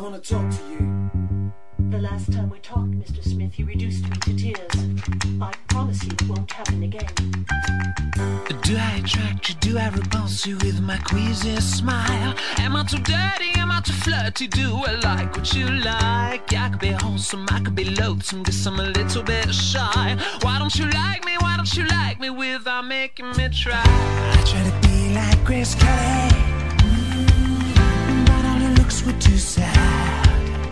want to talk to you. The last time we talked, Mr. Smith, you reduced me to tears. I promise you it won't happen again. Do I attract you? Do I repulse you with my queasy smile? Am I too dirty? Am I too flirty? Do I like what you like? I could be wholesome, I could be loathsome, guess I'm a little bit shy. Why don't you like me? Why don't you like me without making me try? I try to be like Grace Kelly, but all her looks were too sad.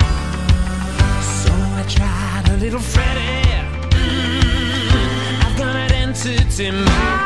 So I tried a little Freddie. I've got an entity mind.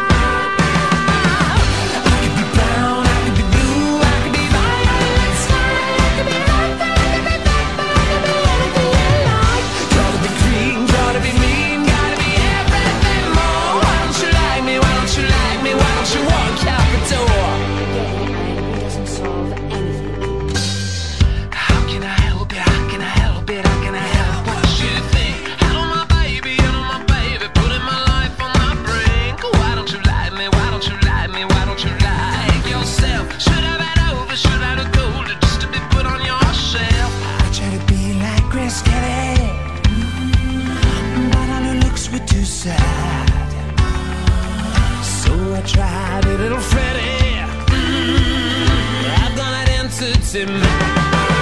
Too sad. So I tried a little Freddie. I've got an entity mind.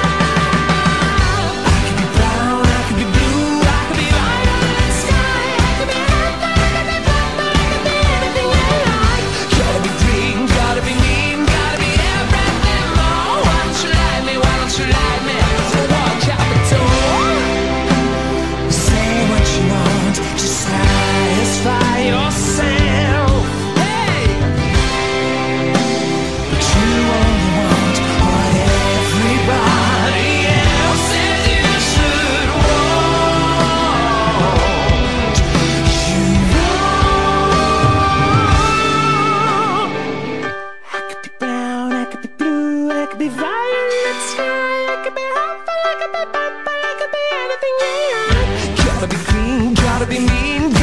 Be violet sky, I could be hot, I could be purple, I could be anything you like. Gotta be clean, gotta be mean.